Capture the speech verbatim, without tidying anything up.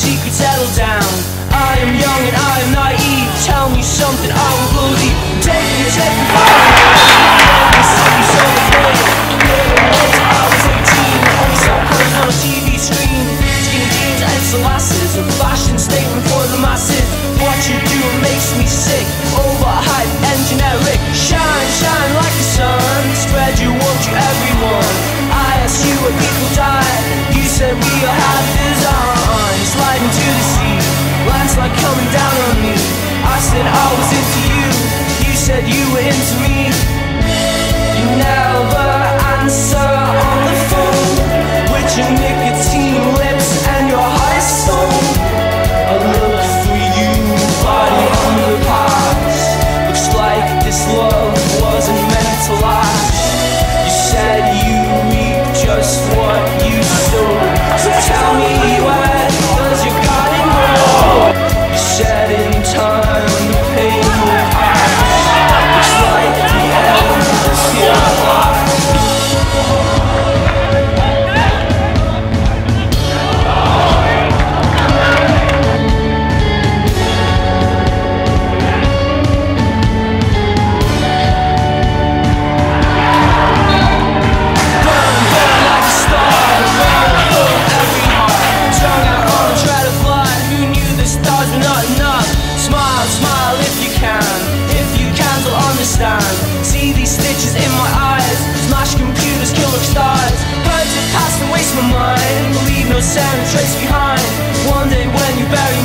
secret settle down. I am young and I am naive. Tell me something, I will believe. Take me, take me far. I was eighteen, only saw colors on a T V screen. Skinny jeans and sunglasses, a fashion statement for the masses. What you do makes me sick, overhyped and generic. Shine, shine like the sun, spread you, won't you, everyone. I asked you where people die, you said we all had design. Sliding to the sea, landslide coming down on me. I said I was into you, you said you were into me. You never answer on the phone, with your nicotine lips and your high stone. I look for you, body on the past. Looks like this love wasn't meant to last. You said you reap just what you sow, so tell me where does your garden grow? You said in time the pain will pass. Looks like the end is here at last. See these stitches in my eyes, smash computers, kill rock stars. Birds have passed and waste my mind, leave no sound and trace behind. One day when you bury